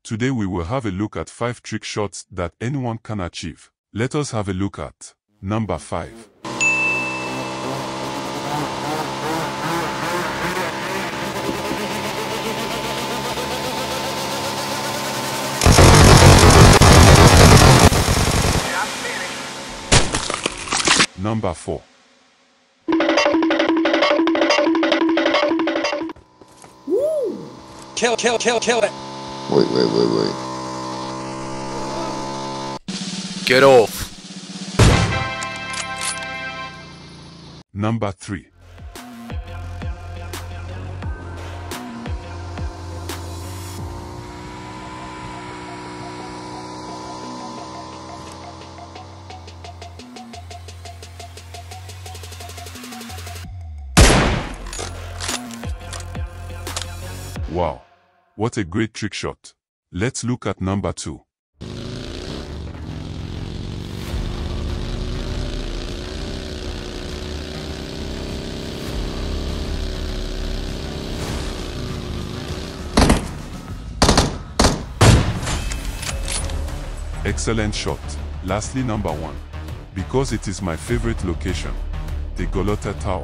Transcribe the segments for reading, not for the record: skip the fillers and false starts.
Today we will have a look at 5 trick shots that anyone can achieve. Let us have a look at number 5. Number 4. Woo! Kill it. Wait. Get off. Number 3. Wow, what a great trick shot. Let's look at number 2. Excellent shot. Lastly, number 1. Because it is my favorite location, the Golota Tower.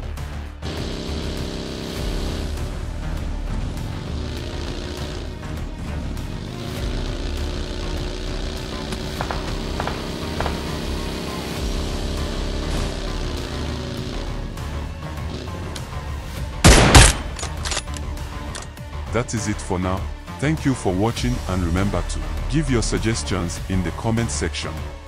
That is it for now. Thank you for watching, and remember to give your suggestions in the comment section.